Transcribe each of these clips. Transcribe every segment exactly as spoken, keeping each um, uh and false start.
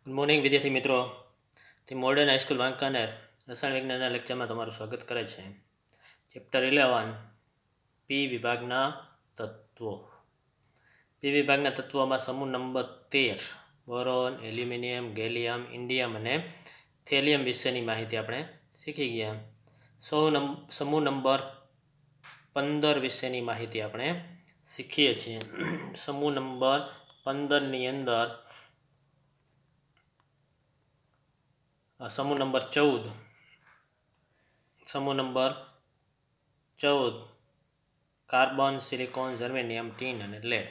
Good morning विद्यार्थी मित्रों ती मॉडर्न हाईस्कूल वांकानेर रसायण विज्ञान लेक्चर में तमारुं स्वागत करे छे। चेप्टर इलेवन पी विभागना तत्वों। पी विभागना तत्वों में समूह नंबर तेर बोरोन, एल्युमिनियम, गैलियम, इंडियम और थेलियम विशेनी माहिती आपणे शीखी गया। सौ नंब समूह नंबर पंदर विशेनी माहिती आपणे शीखीए छीए। समूह नंबर पंदर नी अंदर समूह नंबर चौदह समूह नंबर चौदह कार्बन, सिलिकॉन, जर्मेनियम, टीन और लेड।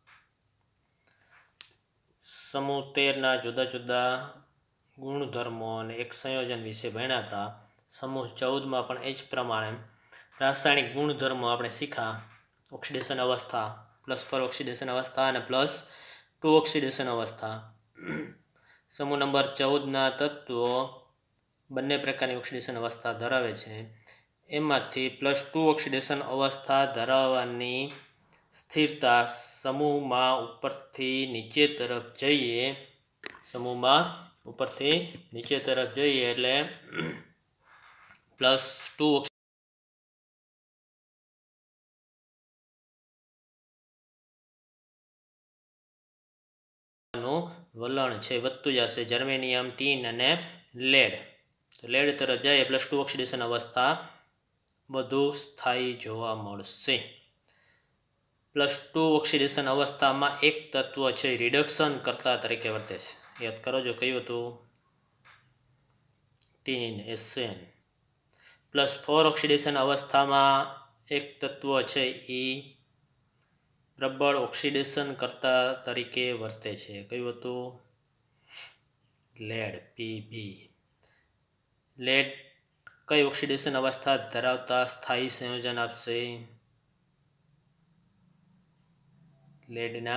समूह तेर ना जुदा जुदा गुणधर्मों और एक संयोजन विषे भण्या था। समूह चौदह में पण एज प्रमाणे रासायणिक गुणधर्मों आपणे शीखा। ऑक्सिडेशन अवस्था, प्लस पर ऑक्सिडेशन अवस्था और प्लस टू ऑक्सिडेशन अवस्था। समूह नंबर चौदह ना तत्वों बने प्रकार की ऑक्सिडेशन अवस्था धरावे छे। एमांथी प्लस टू ऑक्सिडेशन अवस्था धराववानी स्थिरता समूह में ऊपर थी नीचे तरफ जाइए समूह में ऊपर से नीचे तरफ जाइए एटले प्लस टू वलण है वधतुं जशे। जर्मेनियम, टीन अने लेड। तो लेड तरफ जाए प्लस टू ऑक्सिडेशन अवस्था वधु स्थायी जोवा मळशे। प्लस टू ऑक्सिडेशन अवस्था में एक तत्व है रिडक्शन करता तरीके वर्ते छे। याद करो जो कह्युं हतुं tin Sn. Plus four oxidation अवस्था में एक तत्व है ई प्रबल ऑक्सिडेशन करता तरीके वर्ते छे। कह्युं हतुं लेड पीबी। लेड कई ऑक्सिडेशन अवस्था धरावता स्थायी संयोजन आपशे? लेडना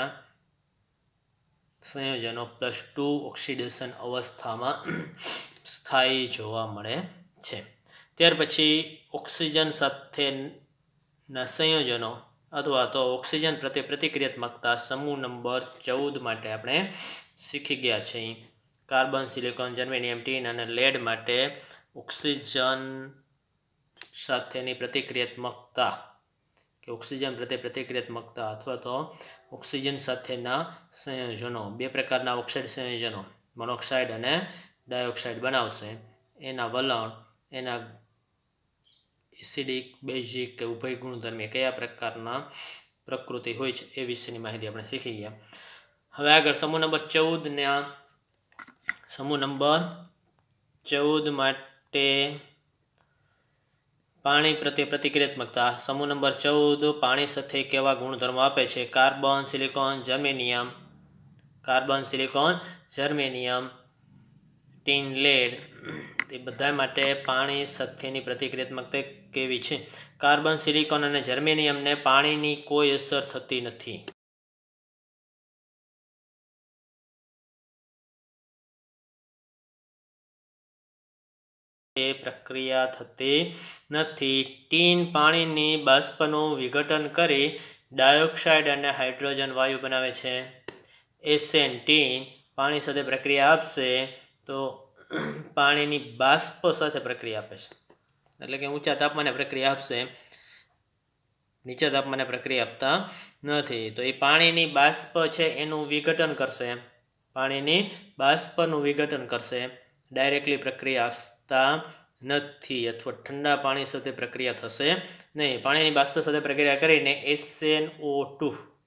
संयोजनों प्लस टू ऑक्सिडेशन अवस्था में स्थायी जोवा मळे छे। त्यार पछी ऑक्सिजन साथेना संयोजनों अथवा तो ऑक्सिजन प्रत्ये प्रतिक्रियात्मकता समूह नंबर चौदह माटे आपणे शीखी गया छे। कार्बन, सिलिकॉन, जर्मेनियम, टीन और लेड माटे ऑक्सिजन साथेनी प्रतिक्रियात्मकता कि ऑक्सिजन प्रत्ये प्रतिक्रियात्मकता अथवा तो ऑक्सिजन साथेना संयोजनों बे प्रकारना ऑक्साइड संयोजनों मोनोक्साइड और डायोक्साइड बनावशे। एना वलण एना एसिडिक, बेजिक के उभय गुणधर्मी कया प्रकारना प्रकृति होय छे ए विशेनी माहिती आपणे शीखी गया। हवे आगळ समूह नंबर चौदह ने समूह नंबर चौदह माटे पाणी प्रत्ये प्रतिक्रियात्मकता। समूह नंबर चौदह पाणी साथे केवा गुणधर्मो आपे छे? Carbon, silicon, germanium, carbon, silicon, germanium, tin, lead ए बधा माटे पाणी साथेनी प्रतिक्रियात्मकता केवी छे? कार्बन, सिलिकॉन और जर्मेनियम ने पाणीनी कोई असर थती नथी। प्रक्रिया थती नथी। टीन पाणीनी बाष्पनुं विघटन करी डायोक्साइड और हाइड्रोजन वायु बनावे छे। एसेन टीन पाणी साथे प्रक्रिया आपशे तो पाणीनी बाष्प साथे प्रक्रिया आपे छे एटले के ऊंचा तापमाने प्रक्रिया आपशे, नीचा तापमाने प्रक्रिया आपता नथी। तो ये पाणीनी बाष्प छे एनुं विघटन करशे, पाणीनी बाष्पनुं विघटन करशे, डायरेक्टली प्रक्रिया आपता नथी अथवा ठंडा पाणी साथे प्रक्रिया थशे नहीं। पाणीनी बाष्प साथे प्रक्रिया करीने एस एन ओ टू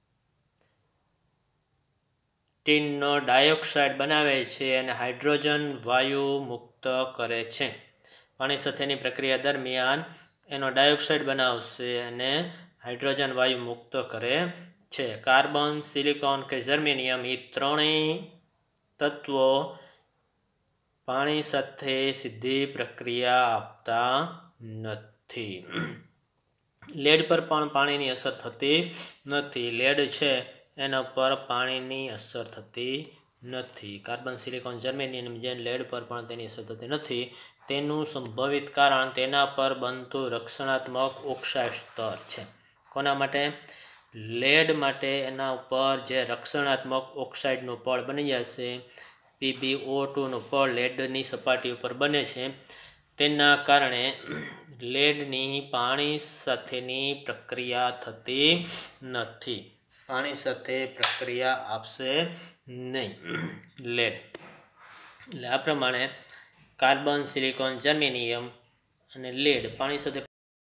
टीननो डायोक्साइड बनावे छे अने हाइड्रोजन वायु मुक्त करे छे। पाणी साथेनी प्रक्रिया दरमियान एनो डायोक्साइड बनावशे अने हाइड्रोजन वायु मुक्त करे छे। कार्बन, सिलिकॉन के जर्मेनियम ए त्रणेय तत्वों पाणी साथे सीधी प्रक्रिया आपता नथी। लेड पर पण पाणीनी असर थती नथी। लेड छे एना पर पाणीनी असर थती नथी। कार्बन, सिलिकॉन, जर्मेनियम जेम लेड पर पण तेनी असर थती नथी। तेनुं संभवित कारण तेना पर बनतुं रक्षणात्मक ऑक्साइड स्तर छे। कोना माटे? लेड माटे एना पर जे रक्षणात्मक ऑक्साइडनुं पड़ बनी जशे પી બી ઓ ટુનું પળ લેડની સપાટી ઉપર બને છે તેના કારણે લેડની પાણી સાથેની પ્રક્રિયા થતી નથી, પાણી સાથે પ્રક્રિયા આપશે નહીં લેડ. એટલે આ પ્રમાણે કાર્બન, સિલિકોન, જર્મેનિયમ અને લેડ પાણી સાથે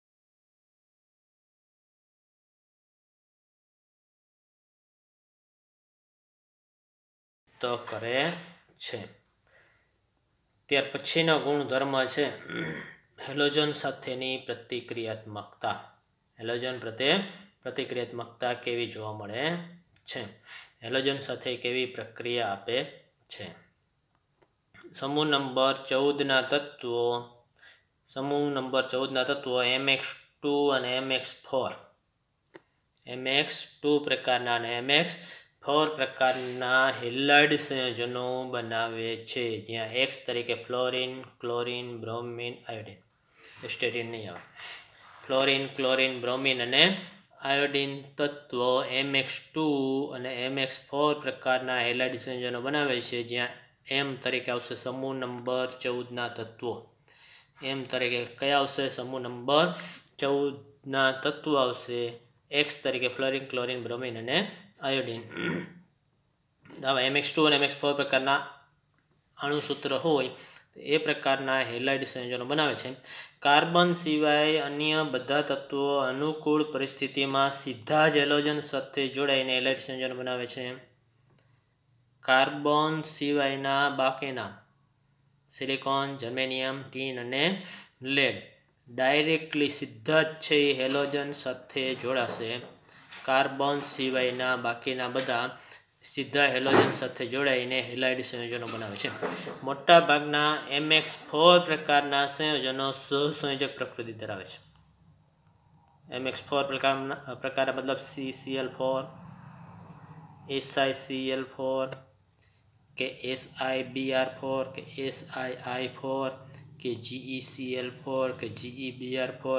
તો કરે છે. ત્યાર પછીનો ગુણધર્મ છે હેલોજન સાથેની પ્રતિક્રિયાત્મકતા. હેલોજન પ્રત્યે પ્રતિક્રિયાત્મકતા કેવી જોવા મળે છે? હેલોજન સાથે કેવી પ્રક્રિયા આપે છે? સમૂહ નંબર ચૌદ ના તત્વો સમૂહ નંબર ચૌદ ના તત્વો એમ એક્સ ટુ અને M X four M X two પ્રકારના અને એમ એક્સ ફોર પ્રકારના હેલાઇડ સંયોજનો બનાવે છે, જ્યાં એક્સ તરીકે fluorine, chlorine, bromine, iodine. Astatine નહીં આવે. ફ્લોરિન, ક્લોરિન, બ્રોમિન અને આયોડિન તત્વો એમ એક્સ ટુ અને એમ એક્સ ફોર પ્રકારના હેલાઇડ સંયોજનો બનાવે છે, જ્યાં એમ તરીકે આવશે સમૂહ નંબર ચૌદના તત્વો. એમ તરીકે કયા આવશે? સમૂહ નંબર ચૌદના તત્વો આવશે. એક્સ તરીકે ફ્લોરિન, ક્લોરિન, બ્રોમિન અને આયોડિન. આવા એમ એક્સ ટુ અને એમ એક્સ ફોર પ્રકારના અણુસૂત્ર હોય એ પ્રકારના હેલાઇડ સંયોજનો બનાવે છે. કાર્બન સિવાય અન્ય બધા તત્વો અનુકૂળ પરિસ્થિતિમાં સીધા જ હેલોજન સાથે જોડાઈને હેલાઇડ સંયોજનો બનાવે છે. કાર્બન સિવાયના બાકીના સિલિકોન, જર્મેનિયમ, ટીન અને લેડ ડાયરેક્ટલી સીધા જ છે એ હેલોજન સાથે જોડાશે. કાર્બન સિવાયના બાકીના બધા સીધા હેલોજન સાથે જોડાઈને હેલાઇડ સંયોજનો બનાવે છે. મોટા ભાગના એમ એક્સ ફોર પ્રકારના સંયોજનો સહસંયોજક પ્રકૃતિ ધરાવે છે. એમ એક્સ ફોર પ્રકારના પ્રકાર મતલબ C C L four, S I C L four કે S I B R four કે એસ આઈ આઈ ફોર કે G E C L four કે G E B R four.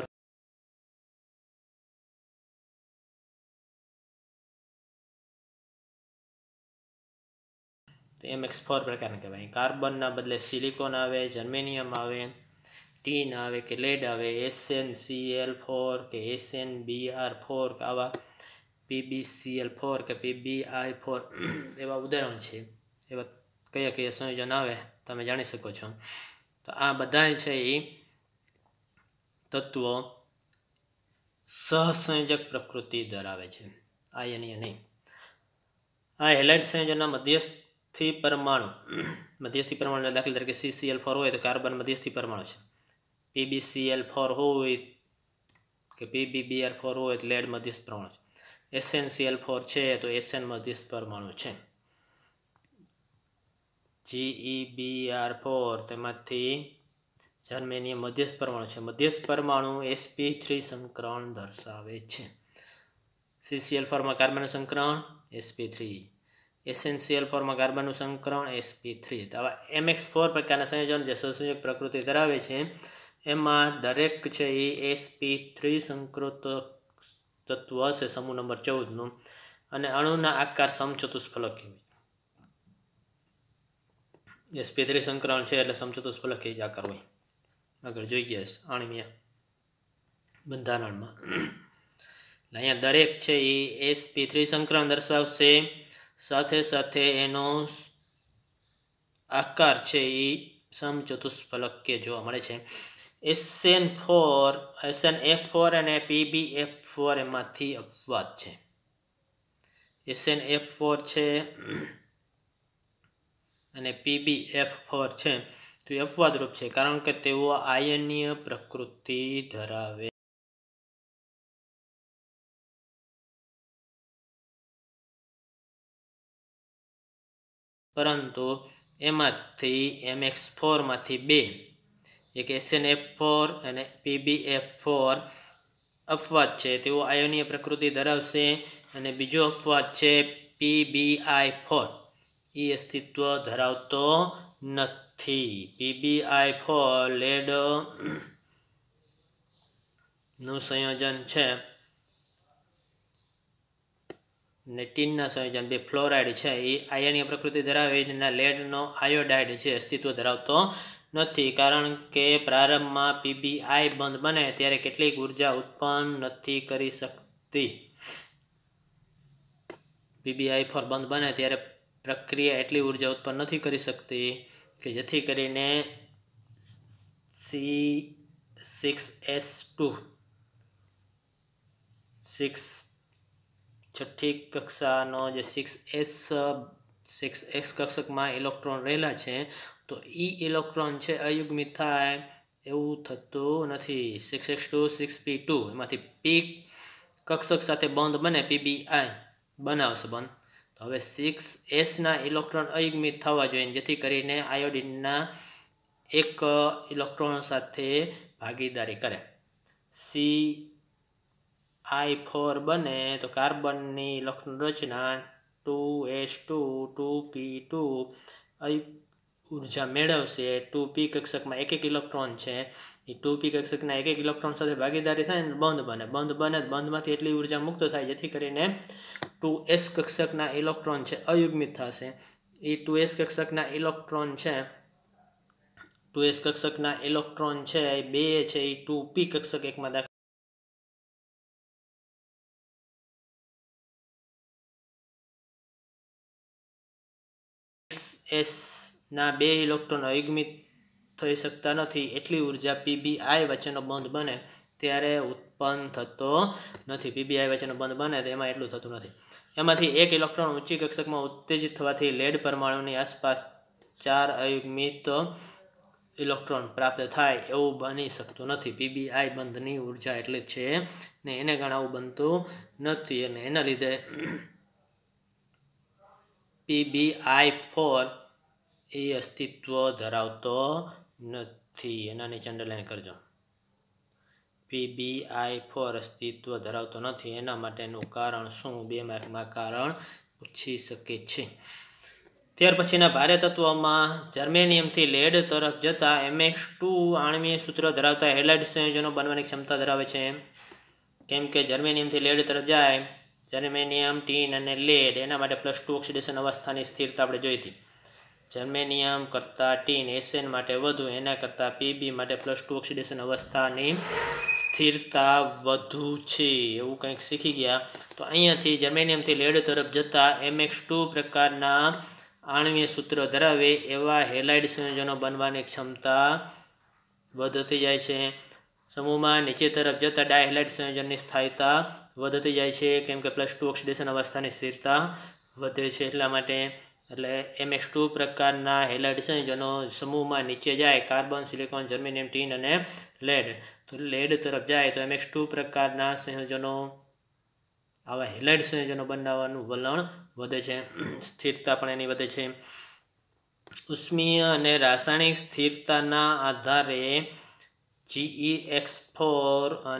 તો એમ એક્સ ફોર પ્રકારના કહેવાય. કાર્બનના બદલે સિલિકોન આવે, germanium આવે, ટીન આવે કે લેડ આવે, S N C L four કે S N B R four આવા P B C L four કે પી બી આઈ ફોર એવા ઉદાહરણ છે. એવા કયા કયા સંયોજન આવે તમે જાણી શકો છો. તો આ બધા છે એ તત્વો સહસંયોજક પ્રકૃતિ ધરાવે છે, આયનીય નહીં. આ હેલાઇડ સંયોજનના મધ્યસ્થી પરમાણુ મધ્યસ્થી પરમાણુ દાખલા તરીકે સી સી એલ ફોર હોય તો કાર્બન મધ્યસ્થી પરમાણુ છે. P B C L four હોય કે પી બી બી આર ફોર હોય તો લેડ મધ્યસ્થ પરમાણુ છે. S N C L four છે તો એસ એન મધ્યસ્થ પરમાણુ છે. G E B R four તેમાંથી જર્મેનિયમ મધ્યસ્થ પરમાણુ છે. મધ્યસ્થ પરમાણુ એસ પી થ્રી સંકરણ દર્શાવે છે. સી સી એલ ફોરમાં કાર્બનનું સંકરણ S P three, S N C L ફોરમાં કાર્બનનું સંકરણ એસ પી થ્રી. તો આવા એમ એક્સ ફોર પ્રકારના સંયોજન જે સહસંયોજક પ્રકૃતિ ધરાવે છે એમાં દરેક છે એ એસ પી થ્રી સંકૃત તત્વ હશે સમૂહ નંબર ચૌદનું અને અણુના આકાર સમચતુષ્ફલકી. એસ પી થ્રી સંકરણ છે એટલે સમચતુષ્ફલકી જ આકાર હોય. આગળ જોઈએ આણ્વીય બંધારણમાં અહીંયા દરેક છે એ એસ પી થ્રી સંકરણ દર્શાવશે. સાથે સાથે એનો આકાર છે એ સમચતુષ્ફલકીય જોવા મળે છે. S N four S N F four અને પી બી એફ ફોર એમાંથી અપવાદ છે. એસ એન એફ ફોર છે અને પી બી એફ ફોર છે તો એ અપવાદરૂપ છે, કારણ કે તેઓ આયનીય પ્રકૃતિ ધરાવે પરંતુ એમાંથી એમ એક્સ ફોરમાંથી બે એક એસ એન એફ ફોર અને પી બી એફ ફોર અપવાદ છે, તેઓ આયનીય પ્રકૃતિ ધરાવશે. અને બીજો અપવાદ છે પી બી આઈ ફોર, એ અસ્તિત્વ ધરાવતો નથી. પી બી આઈ ફોર લેડ નું સંયોજન છે ને ટીનના સંયોજન બે ફ્લોરાઇડ છે એ આયનીય પ્રકૃતિ ધરાવે એના લેડનો આયોડાઇડ છે અસ્તિત્વ ધરાવતો નથી, કારણ કે પ્રારંભમાં પીબીઆઈ બંધ બને ત્યારે કેટલીક ઉર્જા ઉત્પન્ન નથી કરી શકતી. પીબીઆઈ ફોર બંધ બને ત્યારે પ્રક્રિયા એટલી ઉર્જા ઉત્પન્ન નથી કરી શકતી કે જેથી કરીને C six S two six છઠ્ઠી કક્ષાનો જે સિક્સ એસ સિક્સ એક્સ કક્ષકમાં ઇલેક્ટ્રોન રહેલા છે તો એ ઇલેક્ટ્રોન છે અયુગ્મિત થાય એવું થતું નથી. Six X two six P two એમાંથી પી કક્ષક સાથે બંધ બને પીબીઆઈ બનાવશે બંધ. તો હવે સિક્સ એસના ઇલેક્ટ્રોન અયુગ્મિત થવા જોઈએ જેથી કરીને આયોડિનના એક ઇલેક્ટ્રોન સાથે ભાગીદારી કરે. સી આઈ ફોર બને તો કાર્બનની ઇલેક્ટ્રોન રચના two S two two P two ઉર્જા મેળવશે. ટુ પી કક્ષકમાં એક એક ઇલેક્ટ્રોન છે એ ટુ પી કક્ષકના એક એક ઇલેક્ટ્રોન સાથે ભાગીદારી થાય ને બંધ બને બંધ બને બંધમાંથી એટલી ઉર્જા મુક્ત થાય જેથી કરીને ટુ એસ કક્ષકના ઇલેક્ટ્રોન છે અયુગ્મિત થશે. એ ટુ એસ કક્ષકના ઇલેક્ટ્રોન છે ટુ એસ કક્ષકના ઇલેક્ટ્રોન છે એ બે છે એ ટુ પી કક્ષક એકમાં દાખલ એસ ના બે ઇલેક્ટ્રોન અયુગ્મિત થઈ શકતા નથી એટલી ઉર્જા પીબીઆઈ વચ્ચેનો બંધ બને ત્યારે ઉત્પન્ન થતો નથી. પીબીઆઈ વચ્ચેનો બંધ બને તો એમાં એટલું થતું નથી. એમાંથી એક ઇલેક્ટ્રોન ઊંચી કક્ષકમાં ઉત્તેજિત થવાથી લેડ પરમાણુની આસપાસ ચાર અયુગ્મિત ઇલેક્ટ્રોન પ્રાપ્ત થાય એવું બની શકતું નથી. પીબીઆઈ બંધની ઉર્જા એટલે છે ને એને કારણે આવું બનતું નથી અને એના લીધે પીબીઆઈ ફોર એ અસ્તિત્વ ધરાવતો નથી. એના નીચે અંડરલાઈન કરજો. પીબીઆઈ ફોર અસ્તિત્વ ધરાવતો નથી. એના માટેનું કારણ શું? બે માર્કમાં કારણ પૂછી શકે છે. ત્યાર પછીના ભારે તત્વોમાં જર્મેનિયમથી લેડ તરફ જતા એમએક્સ ટુ આણ્વીય સૂત્ર ધરાવતા હેલાઇડ સંયોજનો બનવાની ક્ષમતા ધરાવે છે. કેમ કે જર્મેનિયમથી લેડ તરફ જાય જર્મેનિયમ ટીન અને લેડ એના માટે પ્લસ ટુ ઓક્સિડેશન અવસ્થાની સ્થિરતા આપણે જોઈ હતી. જર્મેનિયમ કરતાં ટીન એસએન માટે વધુ એના કરતાં પીબી માટે પ્લસ ટુ ઓક્સિડેશન અવસ્થાની સ્થિરતા વધુ છે એવું કંઈક શીખી ગયા. તો અહીંયાથી જર્મેનિયમથી લેડ તરફ જતા એમએક્સ ટુ પ્રકારના આણ્વીય સૂત્ર ધરાવે એવા હેલાઇડ સંયોજનો બનવાની ક્ષમતા વધતી જાય છે. સમૂહમાં નીચે તરફ જતા ડાયહેલાઇડ સંયોજનની સ્થાયીતા વધતી જાય છે કેમ કે પ્લસ ટુ ઓક્સિડેશન અવસ્થાની સ્થિરતા વધે છે એટલા માટે. એટલે એમએક્સ ટુ પ્રકારના હેલાઇડ સંયોજનો સમૂહમાં નીચે જાય કાર્બન, સિલિકોન, જર્મેનિયમ, ટીન અને લેડ. તો લેડ તરફ જાય તો એમએક્સ ટુ પ્રકારના સંયોજનો આવા હેલાઇડ સંયોજનો બનાવવાનું વલણ વધે છે. સ્થિરતા પણ એની વધે છે. ઉષ્મીય અને રાસાયણિક સ્થિરતાના આધારે જીઈ એક્સ ફોર અને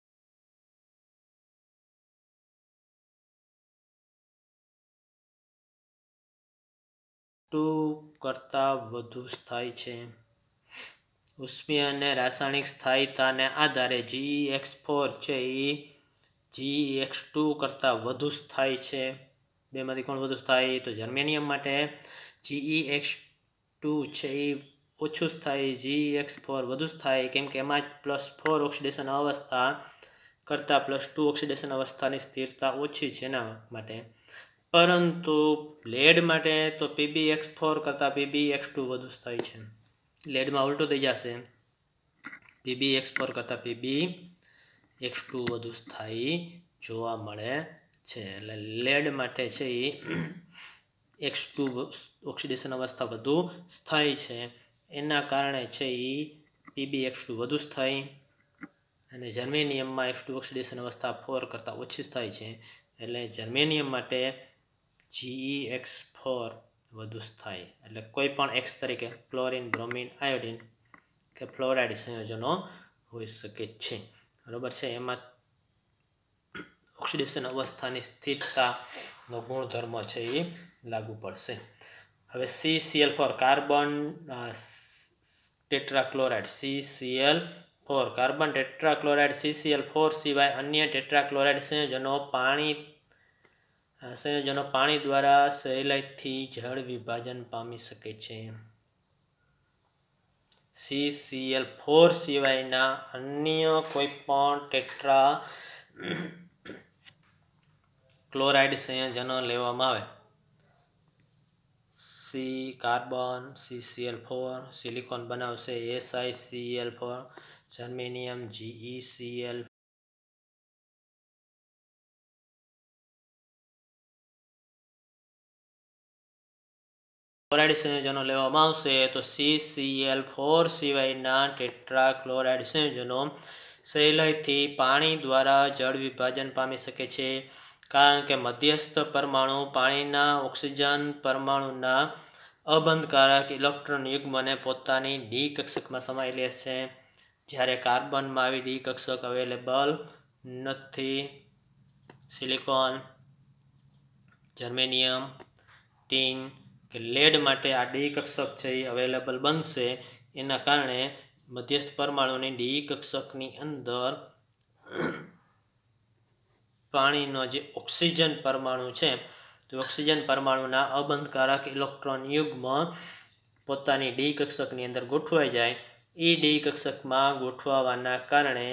ટુ કરતાં વધુ સ્થાયી છે. ઉષ્મીય અને રાસાયણિક સ્થાયીતાને આધારે જીઈ એક્સ ફોર છે એ જીઈ એક્સ ટુ કરતાં વધુ સ્થાયી છે. બેમાંથી કોણ વધુ સ્થાયી? તો જર્મેનિયમ માટે જીઈ એક્સ ટુ છે એ ઓછું સ્થાયી, જીઈ એક્સ ફોર વધુ સ્થાયી કેમ કે એમાં જ પ્લસ ફોર ઓક્સિડેશન અવસ્થા કરતાં પ્લસ ટુ ઓક્સિડેશન અવસ્થાની સ્થિરતા ઓછી છે એના માટે. પરંતુ લેડ માટે તો પીબી એક્સ ફોર કરતાં પીબી એક્સ ટુ વધુ સ્થાયી છે. લેડમાં ઉલટું થઈ જશે. પીબી એક્સ ફોર કરતાં પીબી એક્સ ટુ વધુ સ્થાયી જોવા મળે છે. એટલે લેડ માટે છે એ એક્સ ટુ ઓક્સિડેશન અવસ્થા વધુ સ્થાયી છે એના કારણે છે એ પીબી એક્સ ટુ વધુ સ્થાયી અને જર્મેનિયમમાં એક્સ ટુ ઓક્સિડેશન અવસ્થા ફોર કરતાં ઓછી સ્થાયી છે. એટલે જર્મેનિયમ માટે જીઈ એક્સ ફોર વધુ સ્થાયી. એટલે કોઈ પણ એક્સ તરીકે ક્લોરિન, બ્રોમિન, આયોડિન કે ફ્લોરાઇડ સંયોજનો હોઈ શકે છે. બરાબર છે. એમાં ઓક્સિડેશન અવસ્થાની સ્થિરતાનો ગુણધર્મ છે એ લાગુ પડશે. હવે C C L four carbon tetrachloride C C L four carbon tetrachloride C C L four સિવાય અન્ય ટેટ્રાક્લોરાઇડ સંયોજનો પાણી આ સંયોજનો પાણી દ્વારા સહેલાઈથી જળ વિભાજન પામી શકે છે. સી સી એલ ફોર સિવાયના અન્ય કોઈ પણ ટેટ્રા ક્લોરાઇડ સંયોજનો લેવામાં આવે. C carbon C C L four, silicon બનાવશે S I C L four, germanium G E C L. Chloride સંયોજનો લેવામાં આવશે તો સી સી એલ ફોર સિવાયના ટેટ્રા ક્લોરાઇડ સંયોજનો સહેલાઈથી પાણી દ્વારા જળ વિભાજન પામી શકે છે, કારણ કે મધ્યસ્થ પરમાણુ પાણીના ઓક્સિજન પરમાણુના અબંધકારક ઇલેક્ટ્રોન યુગ્મને પોતાની ડી કક્ષકમાં સમાવી લે છે, જ્યારે કાર્બનમાં આવી ડી કક્ષક અવેલેબલ નથી. સિલિકોન, જર્મેનિયમ, ટીન કે લેડ માટે આ ડી કક્ષક છે એ અવેલેબલ બનશે. એના કારણે મધ્યસ્થ પરમાણુની ડી કક્ષકની અંદર પાણીનો જે ઓક્સિજન પરમાણુ છે તો ઓક્સિજન પરમાણુના અબંધકારક ઇલેક્ટ્રોન યુગ્મ પોતાની ડી કક્ષકની અંદર ગોઠવાઈ જાય. એ ડી કક્ષકમાં ગોઠવાવાના કારણે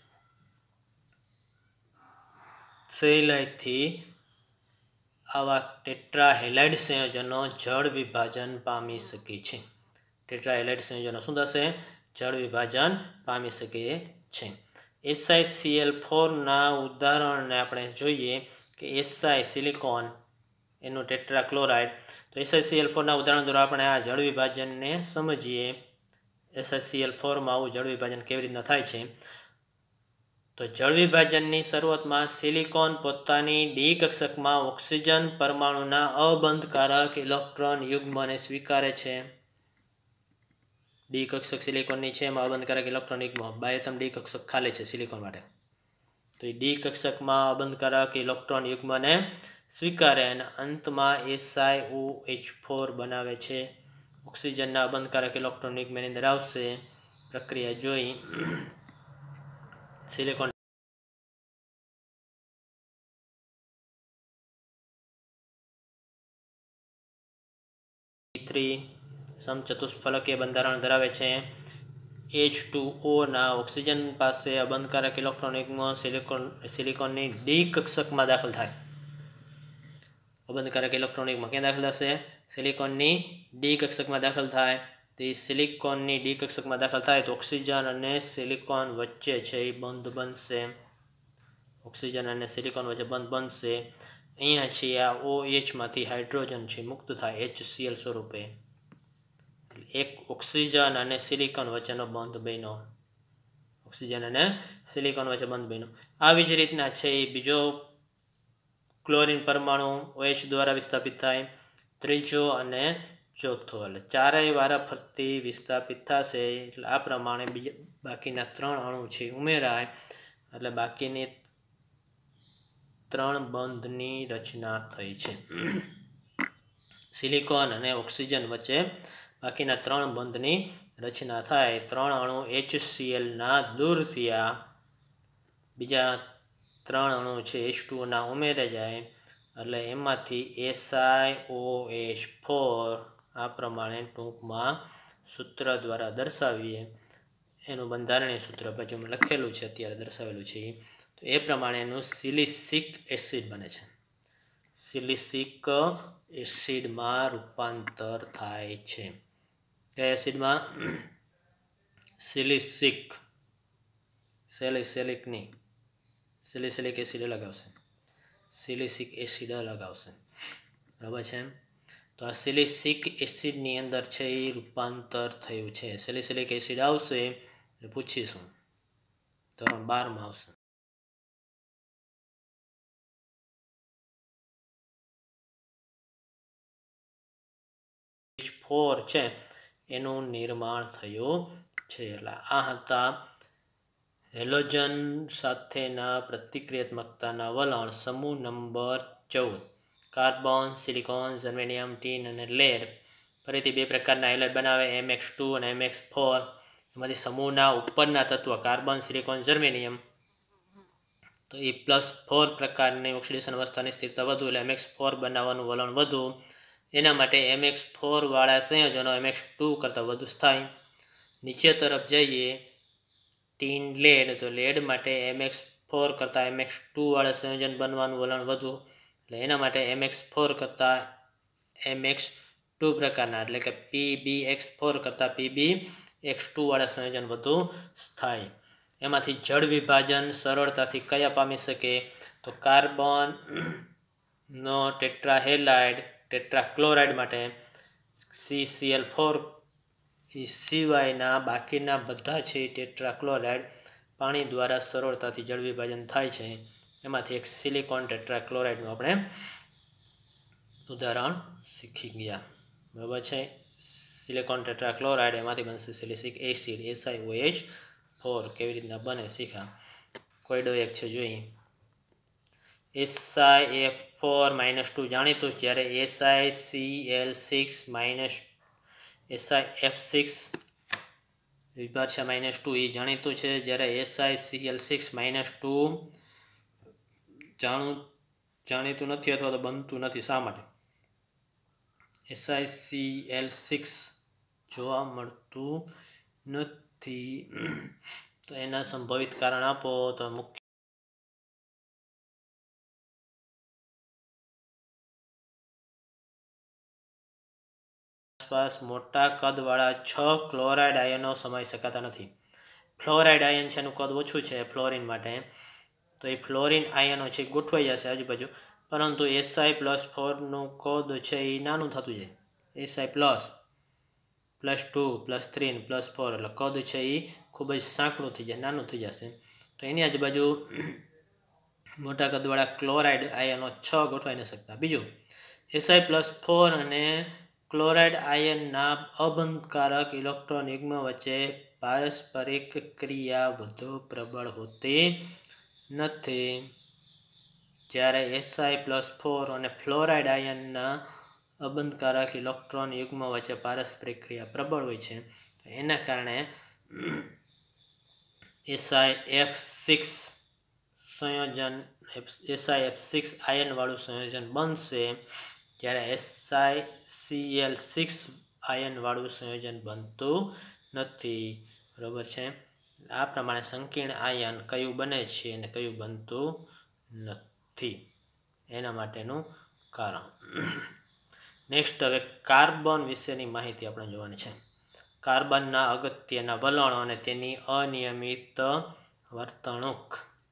સહેલાઈથી આવા ટેટ્રાહેલાઇડ સંયોજનો જળ વિભાજન પામી શકે છે. ટેટ્રાહેલાઇડ સંયોજનો શું થશે? જળ વિભાજન પામી શકે છે. એસ આઈ સી એલ ફોરના ઉદાહરણને આપણે જોઈએ કે એસ આઈ સિલિકોન એનું ટેટ્રાક્લોરાઇડ. તો એસ આઈ સી એલ ફોરના ઉદાહરણ દ્વારા આપણે આ જળ વિભાજનને સમજીએ. એસ આઈ સી એલ ફોરમાં આવું જળ વિભાજન કેવી રીતના થાય છે? તો જળ વિભાજનની શરૂઆતમાં સિલિકોન પોતાની ડી કક્ષકમાં ઓક્સિજન પરમાણુના અબંધકારક ઇલેક્ટ્રોન યુગ્મને સ્વીકારે છે. ડી કક્ષક સિલિકોનની છે એમાં અબંધકારક ઇલેક્ટ્રોન યુગ્મ બાહ્યતમ ડી કક્ષક ખાલી છે સિલિકોન માટે. તો એ ડી કક્ષકમાં અબંધકારક ઇલેક્ટ્રોન યુગ્મને સ્વીકારે અને અંતમાં S I O H four બનાવે છે. ઓક્સિજનના અબંધકારક ઇલેક્ટ્રોન યુગ્મ એની અંદર આવશે. પ્રક્રિયા જોઈ. સિલિકોન થ્રી સમચતુષ્ફલકીય બંધારણ ધરાવે છે. એચ ટુ ઓ ના ઓક્સિજન પાસે અબંધકારક ઇલેક્ટ્રોન યુગ્મ સિલિકોન સિલિકોનની ડી કક્ષકમાં દાખલ થાય. અબંધકારક ઇલેક્ટ્રોન યુગ્મ ક્યાં દાખલ થશે? સિલિકોનની ડી કક્ષકમાં દાખલ થાય. તે સિલિકોનની ડી કક્ષકમાં દાખલ થાય તો ઓક્સિજન અને સિલિકોન વચ્ચે છે એ બંધ બનશે. ઓક્સિજન અને સિલિકોન વચ્ચે બંધ બનશે. અહીંયા છે આ ઓ એચમાંથી હાઇડ્રોજન છે મુક્ત થાય એચ સી એલ સ્વરૂપે. એક ઓક્સિજન અને સિલિકોન વચ્ચેનો બંધ બન્યો. ઓક્સિજન અને સિલિકોન વચ્ચે બંધ બન્યો. આવી જ રીતના છે એ બીજો ક્લોરીન પરમાણુ ઓએચ દ્વારા વિસ્થાપિત થાય. ત્રીજો અને ચોથો એટલે ચારેય વારા ફરતી વિસ્થાપિત થશે. એટલે આ પ્રમાણે બીજા બાકીના ત્રણ અણુ છે ઉમેરાય એટલે બાકીની ત્રણ બંધની રચના થઈ છે. સિલિકોન અને ઓક્સિજન વચ્ચે બાકીના ત્રણ બંધની રચના થાય. ત્રણ અણુ એચ સી એલના દૂર થયા. બીજા ત્રણ અણુ છે એચ ટુ ઓ ના ઉમેરે જાય એટલે એમાંથી S I O H four આ પ્રમાણે ટૂંકમાં સૂત્ર દ્વારા દર્શાવીએ. એનું બંધારણીય સૂત્ર બાજુમાં લખેલું છે અત્યારે દર્શાવેલું છે. તો એ પ્રમાણે એનું સિલિસિક એસિડ બને છે. સિલિસિક એસિડમાં રૂપાંતર થાય છે. કયા એસિડમાં? સિલિસિક. સેલિસિલિક નહીં, સિલિસિલિક એસિડ અલગ આવશે, સિલિસિક એસિડ અલગ આવશે. બરાબર છે. તો આ સિલિસિક એસિડની અંદર છે એ રૂપાંતર થયું છે. સિલિસિલિક એસિડ આવશે એટલે પૂછીશું ધોરણ બારમાં આવશે. ફોર છે એનું નિર્માણ થયું છે. એટલે આ હતા હેલોજન સાથેના પ્રતિક્રિયાત્મકતાના વલણ સમૂહ નંબર ચૌદ. કાર્બન, સિલિકોન, જર્મેનિયમ, ટીન અને લેડ ફરીથી બે પ્રકારના હેલાઇડ બનાવે એમ એક્સ ટુ અને એમ એક્સ ફોર. એમાંથી સમૂહના ઉપરના તત્વ કાર્બન, સિલિકોન, જર્મેનિયમ તો તો એ પ્લસ ફોર પ્રકારની ઓક્સિડેશન અવસ્થાની સ્થિરતા વધુ એટલે એમએક્સ ફોર બનાવવાનું વલણ વધુ. એના માટે એમએક્સ ફોરવાળા સંયોજનો એમએક્સ ટુ કરતાં વધુ સ્થાયી. નીચે તરફ જઈએ ટીન લેડ, તો લેડ માટે એમએક્સ ફોર કરતાં એમએક્સ ટુવાળા સંયોજન બનવાનું વલણ વધુ એટલે એના માટે એમએક્સ ફોર કરતાં એમએક્સ ટુ પ્રકારના એટલે કે પી બી એક્સ ફોર કરતાં પી બી એક્સ ટુવાળા સંયોજન વધુ સ્થાયી. એમાંથી જળ વિભાજન સરળતાથી કયા પામી શકે? તો કાર્બનનો ટેટ્રાહેલાઇડ ટેટ્રાક્લોરાઇડ માટે સી સી એલ ફોર એ સિવાયના બાકીના બધા છે ટેટ્રાક્લોરાઇડ પાણી દ્વારા સરળતાથી જળ વિભાજન થાય છે. એમાંથી એક સિલિકોન ટેટ્રાક્લોરાઇડનું આપણે ઉદાહરણ શીખી ગયા. બરાબર છે. સિલિકોન ટેટ્રાક્લોરાઇડ એમાંથી બનશે silicic acid S I O H four. કેવી રીતના બને શીખા. કોયડો એક છે જોઈએ. S I F four minus two જાણીતું જ્યારે S I C L six minus S I F six વિભાર છે માઇનસ ટુ એ જાણીતું છે. જ્યારે S I C L six minus two જાણું જાણીતું નથી અથવા તો બનતું નથી. શા માટે? S I C L six જોવા મળતું નથી તો એના સંભવિત કારણ આપો. તો મુખ્ય આસપાસ મોટા કદવાળા છ ક્લોરાઇડ આયનો સમાઈ શકાતા નથી. ફ્લોરાઇડ આયન છે એનું કદ ઓછું છે ફ્લોરિન માટે, તો એ ફ્લોરિન આયનો છે ગોઠવાઈ જશે આજુબાજુ, પરંતુ એસઆઈ પ્લસ ફોરનું કદ છે એ નાનું થતું જાય. SI plus plus two plus three plus four એટલે કદ છે એ ખૂબ જ સાંકડું થઈ જાય, નાનું થઈ જશે. તો એની આજુબાજુ મોટા કદવાળા ક્લોરાઇડ આયનો છ ગોઠવાઈ ન શકતા. બીજું, એસઆઈ પ્લસ ફોર અને ક્લોરાઇડ આયનના અબંધકારક ઇલેક્ટ્રોન યુગ્મ વચ્ચે પારસ્પરિક ક્રિયા વધુ પ્રબળ હોતી નથી. જ્યારે એસઆઈ પ્લસ ફોર અને ફ્લોરાઇડ આયનના અબંધકારક ઇલેક્ટ્રોન યુગ્મ વચ્ચે પારસ્પરિક ક્રિયા પ્રબળ હોય છે. એના કારણે એસઆઈ એફ સિક્સ સંયોજન એસઆઈ એફ સિક્સ આયનવાળું સંયોજન બનશે, જ્યારે એસઆઈ સી એલ સિક્સ આયનવાળું સંયોજન બનતું નથી. બરાબર છે. આ પ્રમાણે સંકીર્ણ આયન કયું બને છે અને કયું બનતું નથી એના માટેનું કારણ. નેક્સ્ટ હવે કાર્બન વિશેની માહિતી આપણે જોવાની છે. કાર્બનના અગત્યના વલણો અને તેની અનિયમિત વર્તણૂક.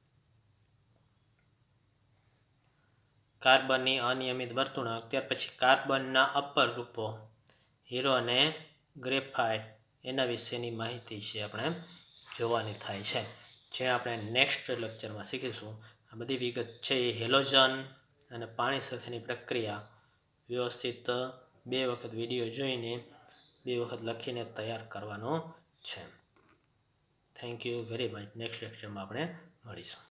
કાર્બનની અનિયમિત વર્તણૂક, ત્યાર પછી કાર્બનના અપર રૂપો હીરો અને ગ્રેફાઇટ એના વિશેની માહિતી છે આપણે જોવાની થાય છે, જે આપણે નેક્સ્ટ લેક્ચરમાં શીખીશું. આ બધી વિગત છે એ હેલોજન અને પાણી સાથેની પ્રક્રિયા વ્યવસ્થિત બે વખત વિડીયો જોઈને બે વખત લખીને તૈયાર કરવાનો છે. Thank you very much. Next લેક્ચરમાં આપણે મળીશું.